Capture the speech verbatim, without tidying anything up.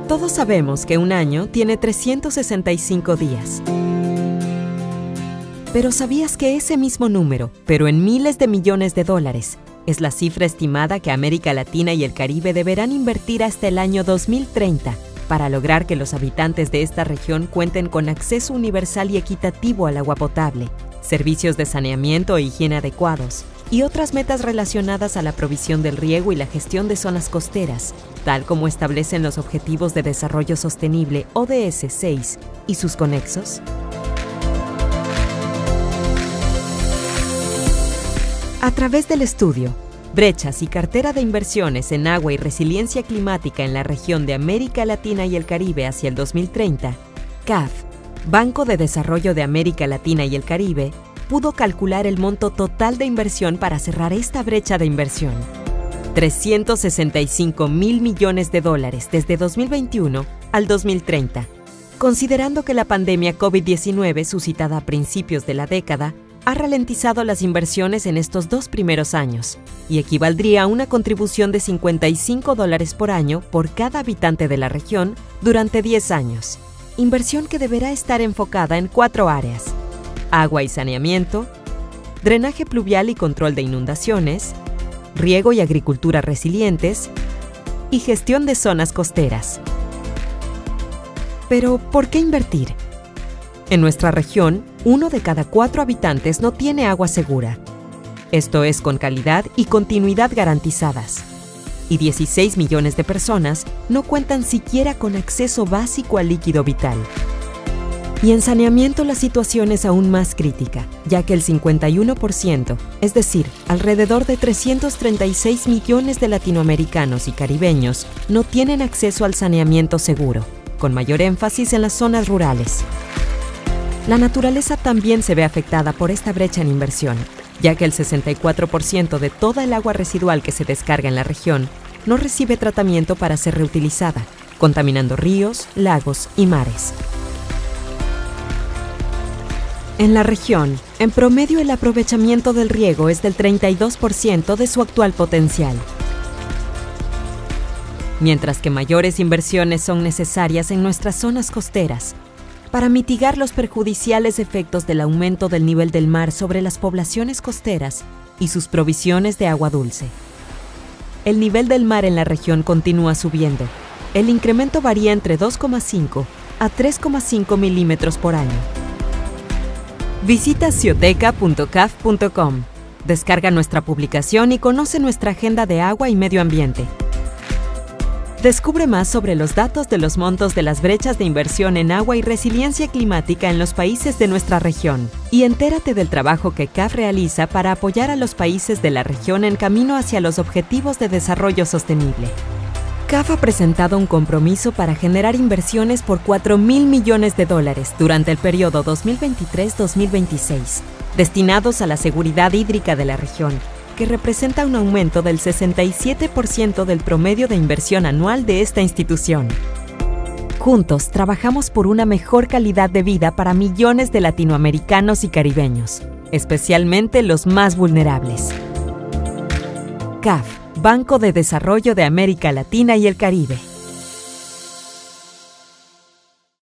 Todos sabemos que un año tiene trescientos sesenta y cinco días. Pero ¿sabías que ese mismo número, pero en miles de millones de dólares, es la cifra estimada que América Latina y el Caribe deberán invertir hasta el año dos mil treinta para lograr que los habitantes de esta región cuenten con acceso universal y equitativo al agua potable, servicios de saneamiento e higiene adecuados, y otras metas relacionadas a la provisión del riego y la gestión de zonas costeras, tal como establecen los Objetivos de Desarrollo Sostenible O D S seis y sus conexos? A través del estudio, Brechas y cartera de inversiones en agua y resiliencia climática en la región de América Latina y el Caribe hacia el dos mil treinta, C A F, Banco de Desarrollo de América Latina y el Caribe, pudo calcular el monto total de inversión para cerrar esta brecha de inversión. trescientos sesenta y cinco mil millones de dólares desde dos mil veintiuno al dos mil treinta, considerando que la pandemia COVID diecinueve suscitada a principios de la década ha ralentizado las inversiones en estos dos primeros años y equivaldría a una contribución de cincuenta y cinco dólares por año por cada habitante de la región durante diez años. Inversión que deberá estar enfocada en cuatro áreas: agua y saneamiento, drenaje pluvial y control de inundaciones, riego y agricultura resilientes y gestión de zonas costeras. Pero, ¿por qué invertir? En nuestra región, uno de cada cuatro habitantes no tiene agua segura. Esto es con calidad y continuidad garantizadas. Y dieciséis millones de personas no cuentan siquiera con acceso básico al líquido vital. Y en saneamiento la situación es aún más crítica, ya que el cincuenta y uno por ciento, es decir, alrededor de trescientos treinta y seis millones de latinoamericanos y caribeños, no tienen acceso al saneamiento seguro, con mayor énfasis en las zonas rurales. La naturaleza también se ve afectada por esta brecha en inversión, ya que el sesenta y cuatro por ciento de toda el agua residual que se descarga en la región no recibe tratamiento para ser reutilizada, contaminando ríos, lagos y mares. En la región, en promedio el aprovechamiento del riego es del treinta y dos por ciento de su actual potencial. Mientras que mayores inversiones son necesarias en nuestras zonas costeras, para mitigar los perjudiciales efectos del aumento del nivel del mar sobre las poblaciones costeras y sus provisiones de agua dulce. El nivel del mar en la región continúa subiendo. El incremento varía entre dos coma cinco a tres coma cinco milímetros por año. Visita cioteca punto caf punto com, descarga nuestra publicación y conoce nuestra agenda de agua y medio ambiente. Descubre más sobre los datos de los montos de las brechas de inversión en agua y resiliencia climática en los países de nuestra región y entérate del trabajo que C A F realiza para apoyar a los países de la región en camino hacia los Objetivos de Desarrollo Sostenible. C A F ha presentado un compromiso para generar inversiones por cuatro mil millones de dólares durante el periodo dos mil veintitrés a dos mil veintiséis, destinados a la seguridad hídrica de la región, que representa un aumento del sesenta y siete por ciento del promedio de inversión anual de esta institución. Juntos trabajamos por una mejor calidad de vida para millones de latinoamericanos y caribeños, especialmente los más vulnerables. C A F, Banco de Desarrollo de América Latina y el Caribe.